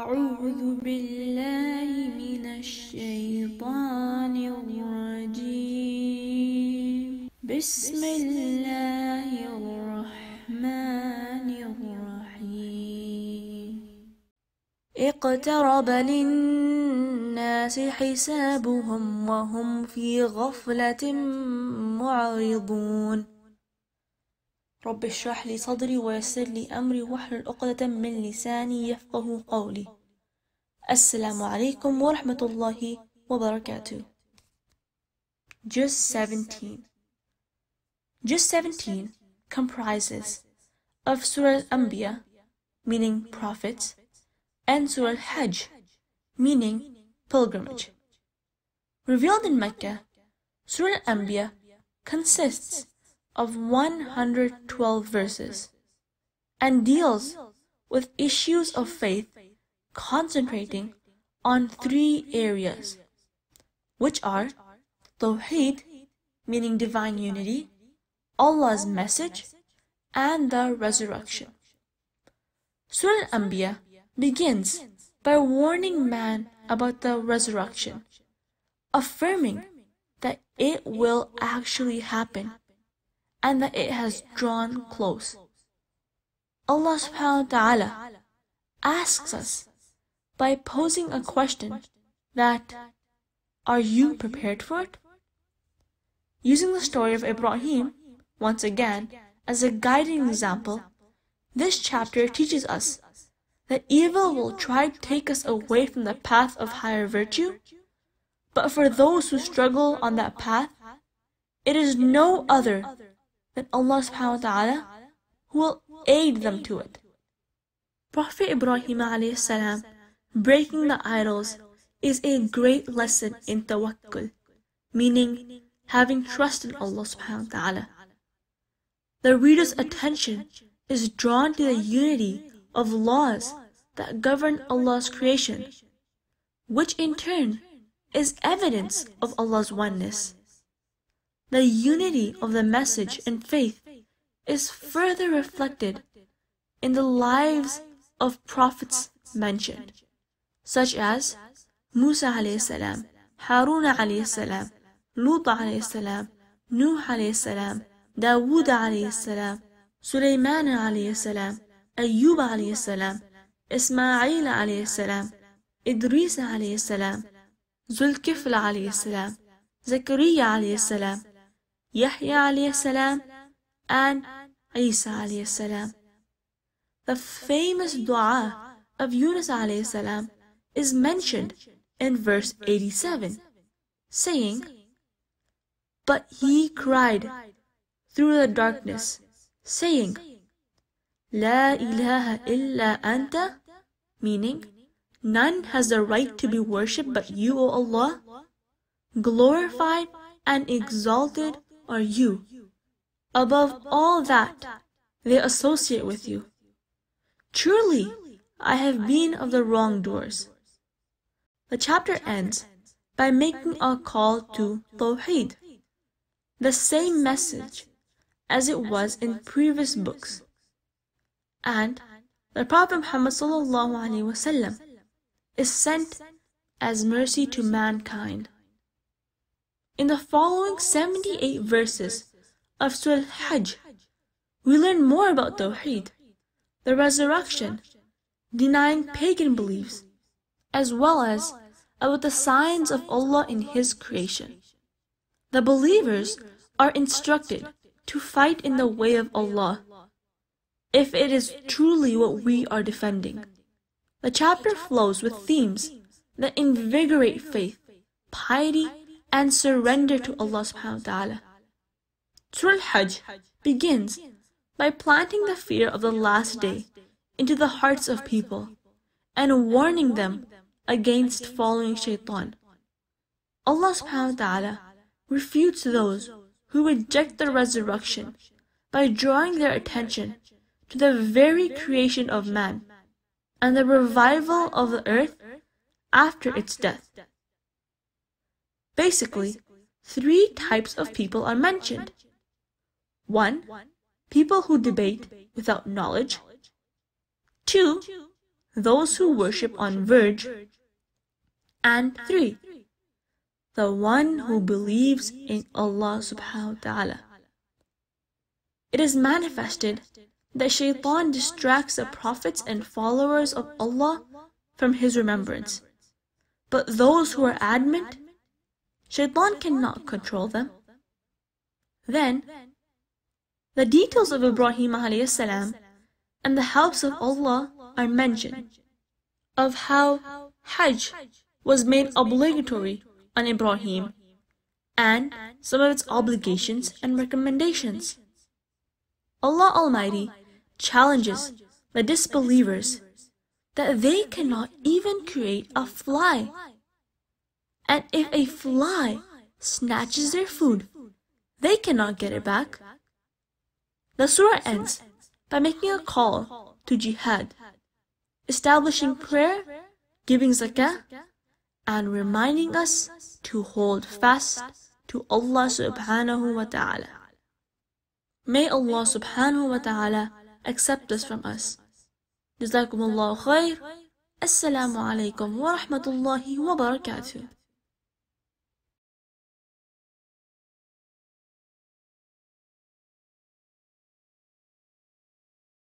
أعوذ بالله من الشيطان الرجيم بسم الله الرحمن الرحيم اقترب للناس حسابهم وهم في غفلة معرضون رب اشرح لي صدري ويسر لي أمري واحلل عقدة من لساني يفقه قولي. السلام عليكم ورحمة الله وبركاته. Juz 17. Juz 17 comprises of Surah Al-Anbiya, meaning prophets, and Surah Al-Hajj, meaning pilgrimage. Revealed in Mecca, Surah Al-Anbiya consists of 112 verses and deals with issues of faith, concentrating on 3 areas, which are Tawheed, meaning divine unity, Allah's message, and the resurrection. Surah Al-Anbiya begins by warning man about the resurrection, affirming that it will actually happen and that it has drawn close. Allah subhanahu wa ta'ala asks us by posing a question that, are you prepared for it? Using the story of Ibrahim, once again, as a guiding example, this chapter teaches us that evil will try to take us away from the path of higher virtue, but for those who struggle on that path, it is no other than Allah subhanahu wa ta'ala who will aid them to it. Prophet Ibrahim alayhi salam breaking the idols is a great lesson in tawakkul, meaning having trust in Allah subhanahu wa ta'ala. The reader's attention is drawn to the unity of laws that govern Allah's creation, which in turn is evidence of Allah's oneness. The unity of the message and faith is further reflected in the lives of prophets mentioned, such as Musa alayhi salam, Harun alayhi salam, Lut alayhi salam, Nuh alayhi salam, Dawood alayhi salam, Sulaiman alayhi salam, Ayyub alayhi salam, Ismail alayhi salam, Idris alayhi salam, Zulkifl alayhi salam, Zakaria alayhi salam, Yahya alayhi salam, and Isa alayhi salam. The famous dua of Yunus alayhi salam is mentioned in verse 87, saying, "But he cried through the darkness, saying, La ilaha illa anta," meaning, none has the right to be worshipped but you, O Allah. Glorified and exalted are you above all that they associate with you. Truly, I have been of the wrongdoers. The chapter ends by making a call to Tawheed, the same message as it was in previous books. And the Prophet Muhammad ﷺ is sent as mercy to mankind. In the following 78 verses of Surah Al-Hajj, we learn more about Tawheed, the resurrection, denying pagan beliefs, as well as about the signs of Allah in His creation. The believers are instructed to fight in the way of Allah, if it is truly what we are defending. The chapter flows with themes that invigorate faith, piety, and surrender to Allah subhanahu wa ta'ala. Surah Al-Hajj begins by planting the fear of the last day into the hearts of people and warning them against following shaitan. Allah subhanahu wa ta'ala refutes those who reject the resurrection by drawing their attention to the very creation of man and the revival of the earth after its death. Basically, 3 types of people are mentioned. 1. People who debate without knowledge. 2. those who worship on verge, and 3. the one who believes in Allah subhanahu wa ta'ala. It is manifested that Shaitan distracts the prophets and followers of Allah from his remembrance. But those who are adamant, Shaitan cannot control them. Then, the details of Ibrahim alayhi salam and the house of Allah are mentioned, of how Hajj was made obligatory on Ibrahim, and some of its obligations and recommendations. Allah Almighty challenges the disbelievers that they cannot even create a fly. And if a fly snatches their food, they cannot get it back. The surah ends by making a call to jihad, establishing prayer, giving zakah, and reminding us to hold fast to Allah subhanahu wa ta'ala. May Allah subhanahu wa ta'ala accept this from us. Jazakumullahu khair. Assalamu alaikum wa rahmatullahi wa barakatuh.